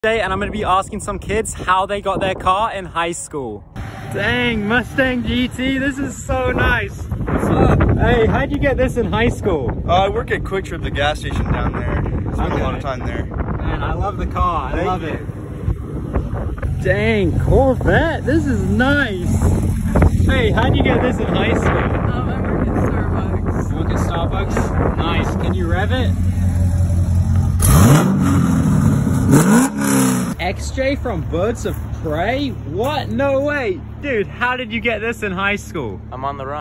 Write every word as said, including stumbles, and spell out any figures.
And I'm gonna be asking some kids how they got their car in high school. Dang, Mustang G T, this is so nice. What's up? Hey, how'd you get this in high school? Uh, I work at Quick Trip, the gas station down there. Spent Okay. a lot of time there. Man, I love the car, I Thank love you. it. Dang, Corvette, this is nice. Hey, how'd you get this in high school? Um, I work at Starbucks. You work at Starbucks? Nice, can you rev it? X J from Birds of Prey? What? No way. Dude, how did you get this in high school? I'm on the run.